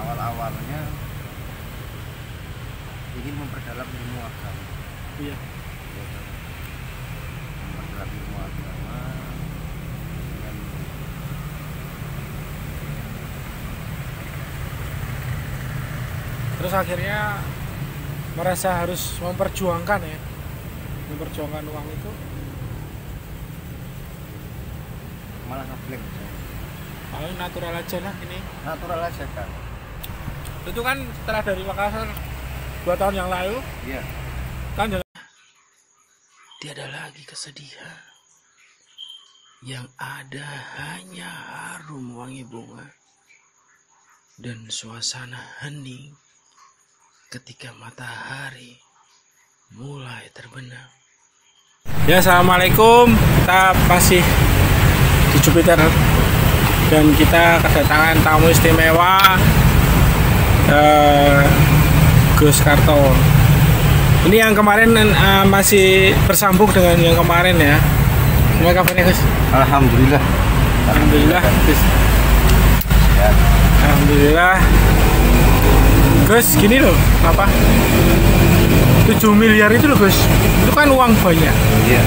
awal-awalnya ingin memperdalam ilmu agama. Iya. Memperdalam ilmu agama dengan Terus akhirnya merasa harus memperjuangkan uang itu. malah ngebleng. Kalau natural aja lah ini. Natural aja kan. Itu kan setelah dari Makassar 2 tahun yang lalu. Iya. Kan tiada lagi kesedihan. Yang ada hanya harum wangi bunga dan suasana hening ketika matahari mulai terbenam. Ya, assalamualaikum. Kita masih di Jupiter dan kita kedatangan tamu istimewa, Gus Karto. Ini yang kemarin masih bersambung dengan yang kemarin ya. Gimana kabarnya, Gus? Alhamdulillah. Alhamdulillah, Gus. Ya. Alhamdulillah. Gus, gini loh, apa? 7 miliar itu loh, Gus. Itu kan uang banyak. Iya.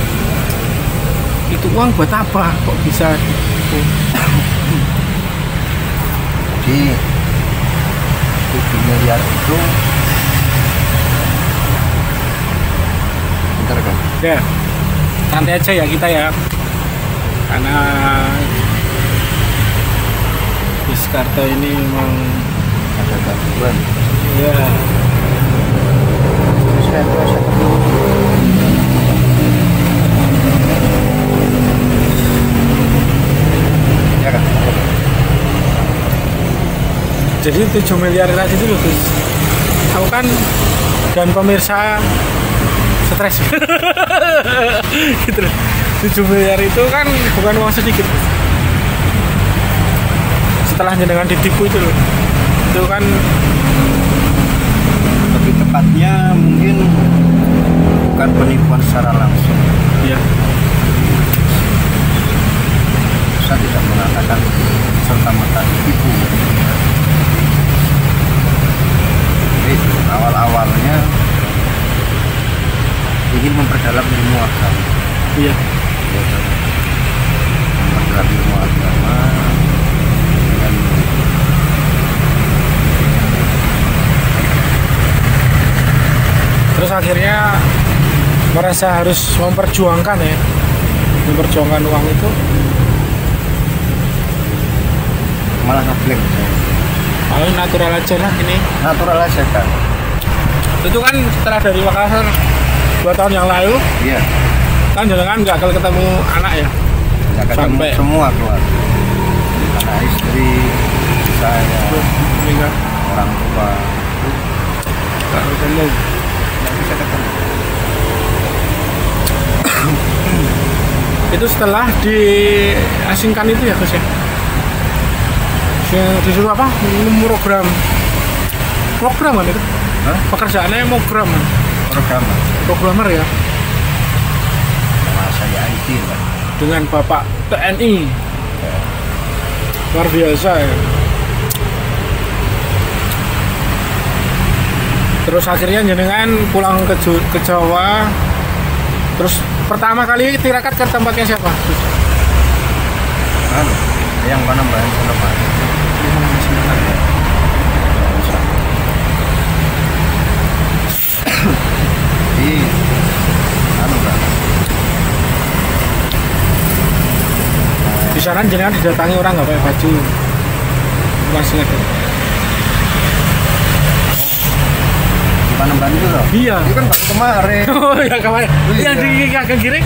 Itu uang buat apa? Kok bisa Jadi 7 miliar itu bentar kan? ya, santai aja ya kita ya. Karena Gus Karto ini memang Ada gangguan. ya Saya ya kan? jadi 7 miliar tadi itu loh, Gus. Aku kan dan pemirsa stres. Gitu loh. 7 miliar itu kan bukan uang sedikit. Setelah jenengan ditipu itu loh. Itu kan Lebih tepatnya mungkin bukan penipuan secara langsung. ya Saya tidak mengatakan serta-merta ditipu. Jadi awal-awalnya ingin memperdalam ilmu agama. iya. Memperdalam ilmu agama dengan Terus akhirnya merasa harus memperjuangkan uang itu. malah ngebleng. Kalau natural aja lah ini. Natural aja kan? Itu kan setelah dari Makassar 2 tahun yang lalu. Iya. Kan jangan nggak kalau ketemu anak ya. Ya, ketemu Sampai semua keluar. Anak istri, saya, meninggal. orang tua, Nggak ketemu. nggak bisa ketemu. Itu setelah diasingkan itu ya, Gus ya. Disuruh apa? Programan itu. Hah? Pekerjaannya programmer ya. Sama saya IT kan. Dengan Bapak TNI. Luar biasa ya. Terus akhirnya jenengan pulang ke Jawa. Terus pertama kali tirakat ke tempatnya siapa? Anu, yang Panembahan Senepan. Di anu kan. Di sana jenengan didatangi orang nggak pakai baju. Masih ada. Di Panembahan itu loh. Iya. Itu kan baru kemarin. Oh ya kemarin. Iya. Yang di Kakek Giring.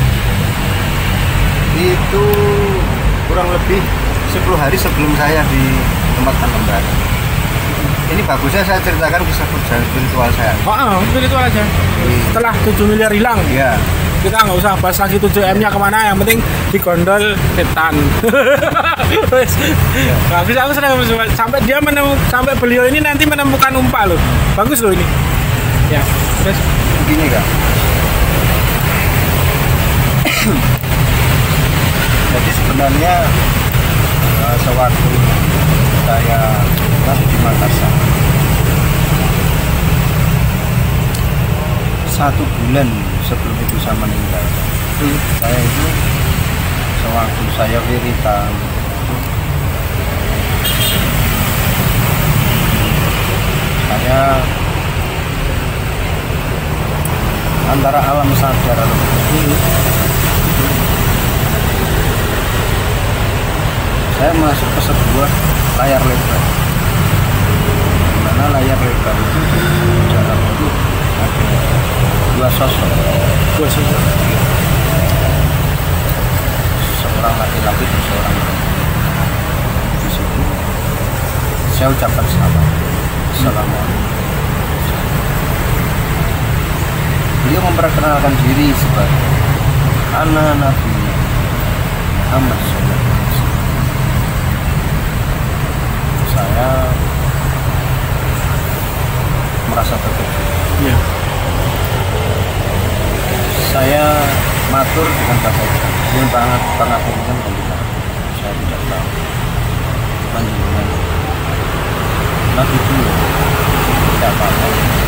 Itu kurang lebih 10 hari sebelum saya di tempat Panembahan. Ini bagusnya saya ceritakan kisah perjalanan spiritual saya. Oh, itu aja. Setelah 7 miliar hilang, Iya. kita nggak usah bahas lagi 7M-nya kemana, yang penting digondol setan. Bagus, aku senang sampai dia sampai beliau ini nanti menemukan umpa loh. Bagus loh ini. Ya, terus Begini kan. Jadi sebenarnya sewaktu kita saya masih di Makassar. 1 bulan sebelum ibu saya meninggal, saya itu sewaktu saya wiritan, saya antara alam sadar saya masuk ke sebuah layar lebar, di mana layar lebar itu di dalam itu ada 2 sosok, seorang laki-laki dan seorang perempuan. Di situ saya ucapkan salam, assalamualaikum. Beliau memperkenalkan diri sebagai anak Nabi Muhammad SAW. Saya merasa terkejut. Iya. Saya matur dengan bahasa Jawa. Yang banget pangapunten panjenengan. Saya tidak tahu. Panjenengan Nabi dulu tidak apa-apa.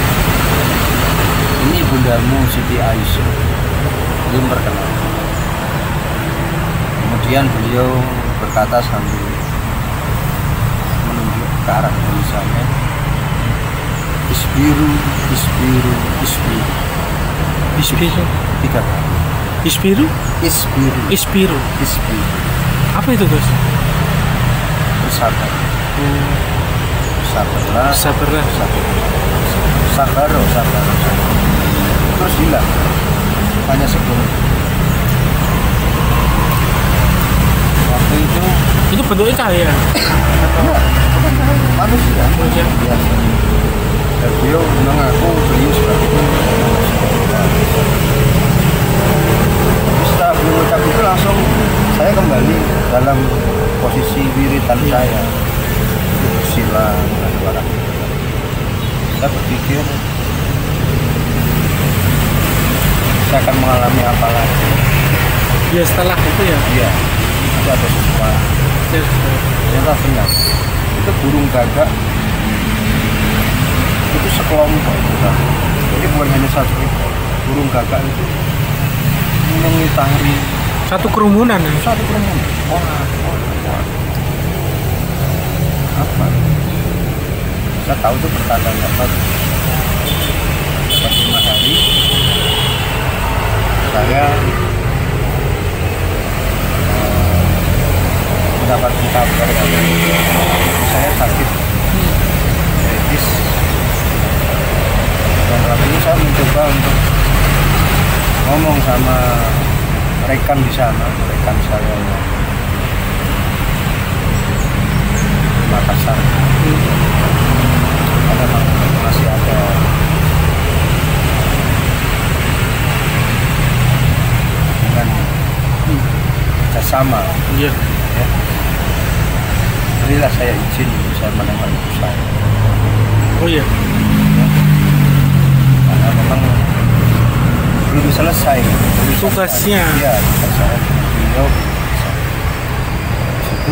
Ini bundamu Siti Aisyah. Beliau memperkenalkan. Kemudian beliau berkata sambil menunjuk ke arah tulisannya, Isbiru, Isbiru, Isbiru. Isbiru. 3 kali. Isbiru? Isbiru. Isbiru. Isbiru. Apa itu, Gus? Bersabar. Sabarlah. Sabarlah. Sabar. Terus hilang. Hanya sebelum. Waktu itu bentuknya cahaya. manusia. Biasa. Dan beliau mengaku beliau sebagai setelah beliau ucap itu langsung saya kembali dalam posisi wiritan saya, sila suara. Saya berpikir saya akan mengalami apa lagi. Ya setelah itu ya. Iya, itu ada sesuatu. Ternyata benar. Itu burung gagak. Itu sekelompok bukan. Jadi bukan hanya satu ekor. Burung gagak itu mengitari Satu kerumunan ya. satu kerumunan. Wah. Apa? Saya tahu itu bertanda apa? Pas 5 hari saya mendapat kabar saya sakit kritis. Dan waktu itu saya mencoba untuk ngomong sama rekan di sana, rekan saya yang Makassar. Ada masih ada dengan kerjasama. Iya. Ya. Berilah saya izin saya menemani ibu saya. Oh iya. Karena memang belum selesai Tugasnya. Iya, tugas saya beliau situ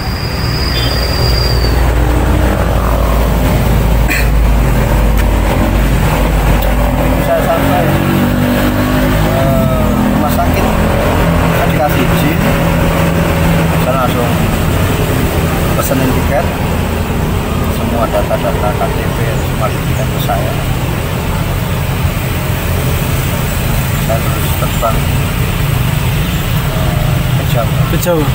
saya sampai rumah sakit, saya dikasih izin, saya langsung pesenin tiket, semua data-data KTP semua diberikan ke saya. Saya terus terbang ke Jawa. Ke Jawa.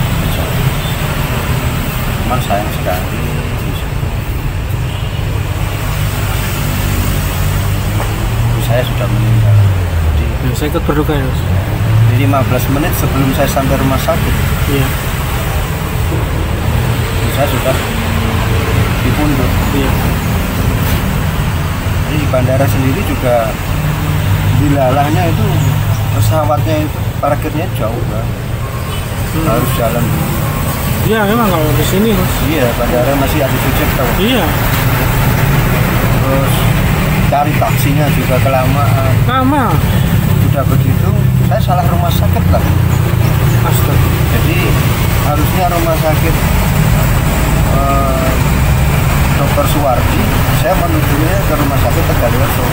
Cuman sayang sekali ibu saya sudah meninggal. Ya, saya ikut berduka ya. Jadi 15 menit sebelum saya sampai rumah sakit, Iya. ibu saya sudah dipundut. Iya. Jadi di bandara sendiri juga dilalahnya itu pesawatnya itu parkirnya jauh banget. Harus jalan dulu. Iya, memang kalau di sini, Mas. Iya, bandara masih ada Sucipto. Iya. Terus cari taksinya juga kelamaan. Lama. Sudah begitu, saya salah rumah sakit lah. Astaga. Jadi harusnya rumah sakit Dr. Suwardi, saya menujunya ke rumah sakit Tegalioso.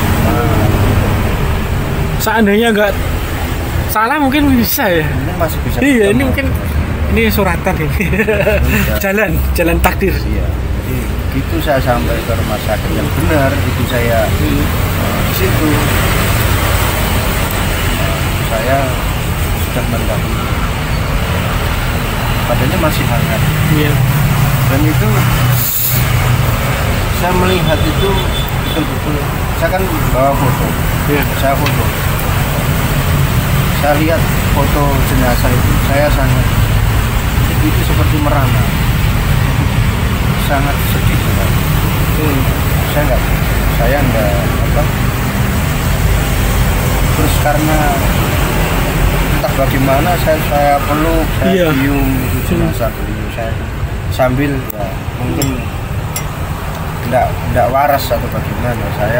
Seandainya nggak salah mungkin bisa ya. Ini masih bisa. Iya, ini ketemu. mungkin ini suratan ini. jalan takdir. Iya. Jadi gitu saya sampai ke rumah sakit yang benar, itu saya di situ saya sudah mendahului. Badannya masih hangat. Iya. Dan itu saya melihat itu betul-betul. Saya kan bawa foto. Iya. Saya foto. Saya lihat foto jenazah itu, saya sangat itu seperti merana, sangat sedih sekali. Saya nggak apa. Terus karena entah bagaimana saya peluk, saya cium itu jenazah beliau, saya sambil ya mungkin tidak waras atau bagaimana saya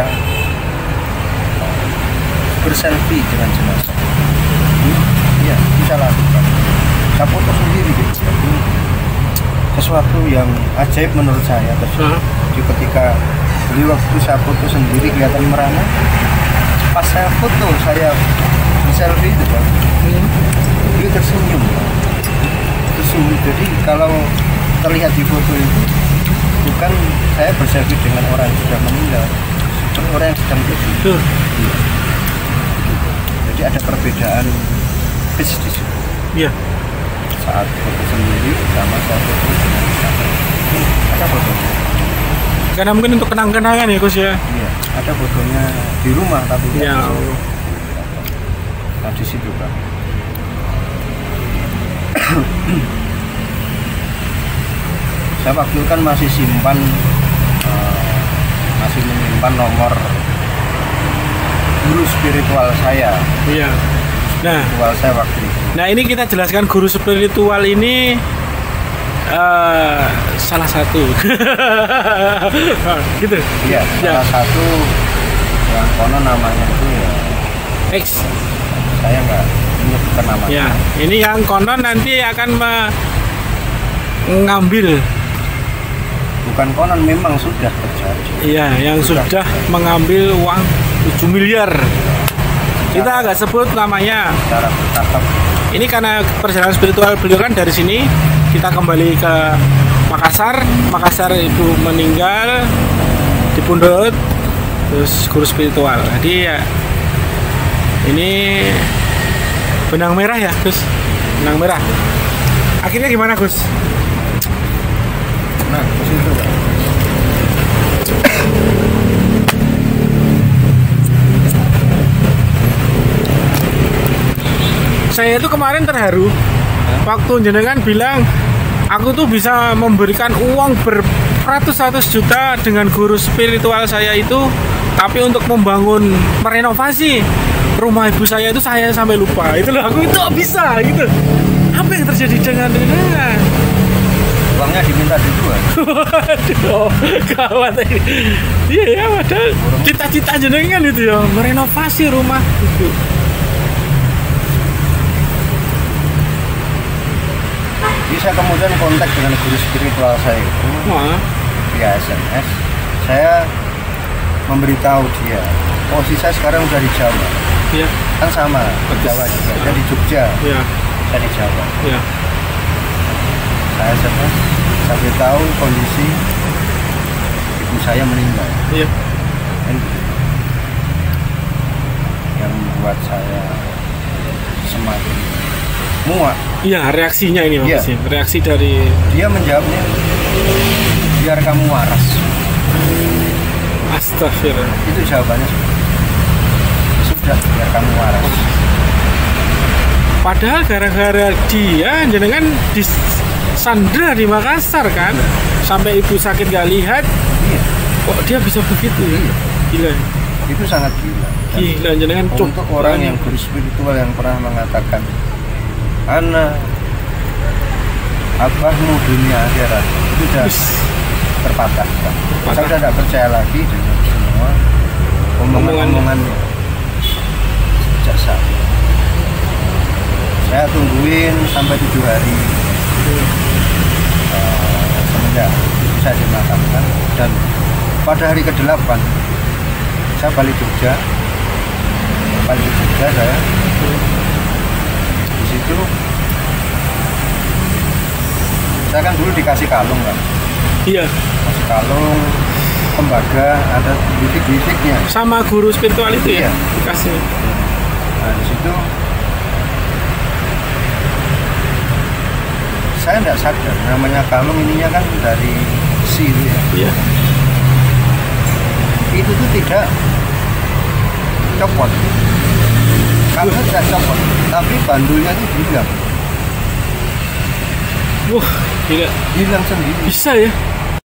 berselfie dengan jenazah. Iya, bisa lakukan. Saya foto sendiri gitu. Jadi, sesuatu yang ajaib menurut saya terjadi. Jadi ketika beliau waktu saya foto sendiri kelihatan merana, pas saya foto saya selfie itu kan, beliau tersenyum. Jadi kalau terlihat di foto itu bukan saya berselfie dengan orang yang sudah meninggal, tapi orang yang sedang hidup. Jadi ada perbedaan di situ. Iya. Saat foto sendiri sama saya foto dengan ada fotonya. Karena mungkin untuk kenang-kenangan ya Gus ya. Iya, ada fotonya di rumah tapi ya. Nah di situ Pak. Saya waktu itu kan masih menyimpan nomor guru spiritual saya. Iya. Nah, spiritual saya waktu itu. Nah ini kita jelaskan guru spiritual ini salah satu. Gitu. Iya. Salah satu yang konon namanya itu ya. X. Saya nggak menyebutkan namanya. Ya, ini yang konon nanti akan mengambil. Bukan konon, memang sudah terjadi. Iya, yang sudah mengambil uang 7 miliar. Kita agak sebut namanya. Secara bertahap. Ini karena perjalanan spiritual beliau kan dari sini kita kembali ke Makassar. Makassar ibu meninggal di Pundut, terus guru spiritual. Jadi ya ini benang merah ya Gus, benang merah. Akhirnya gimana Gus? Nah, di situ Pak. Saya itu kemarin terharu waktu jenengan bilang aku tuh bisa memberikan uang beratus-ratus juta dengan guru spiritual saya itu, tapi untuk membangun merenovasi rumah ibu saya itu saya sampai lupa. Itu loh, aku itu bisa gitu. Apa yang terjadi dengan jenengan? Uangnya diminta duluan. Waduh, gawat ini. Iya ya, padahal cita-cita jenengan itu ya merenovasi rumah ibu. Bisa kemudian kontak dengan guru spiritual saya itu via SMS. Saya memberitahu dia, posisi saya sekarang udah di Jawa. Iya. Kan sama, di Jawa juga. Saya di Jogja. Iya. Saya di Jawa. Iya. Saya SMS, saya beritahu kondisi ibu saya meninggal. Iya. Dan yang membuat saya semakin muak. Iya, reaksinya ini Iya. maksudnya. Reaksi dari Dia menjawabnya, biar kamu waras. Astagfirullah. Itu jawabannya. Sudah, biar kamu waras. Padahal gara-gara dia jenengan disandra di Makassar kan, sampai ibu sakit gak lihat. Iya. Kok dia bisa begitu ya? Iya. Gila. Itu sangat gila. Dan Gila jenengan cuk. untuk orang yang guru spiritual yang pernah mengatakan, Ana abahmu dunia akhirat, itu sudah terpatahkan. Saya sudah tidak percaya lagi dengan semua omongan-omongannya. Sejak saat saya tungguin sampai 7 hari semenjak itu saya dimakamkan. pada hari ke-8 saya balik Jogja saya di situ saya kan dulu dikasih kalung kan, Iya. kasih kalung tembaga, ada bisik-bisiknya. Sama guru spiritual itu ya? Iya. Dikasih. Nah di situ saya tidak sadar namanya kalung ininya kan dari besi itu ya. Iya. Itu tuh tidak copot, kalungnya tidak copot, tapi bandulnya itu hilang Wah, gila. sendiri. Bisa ya?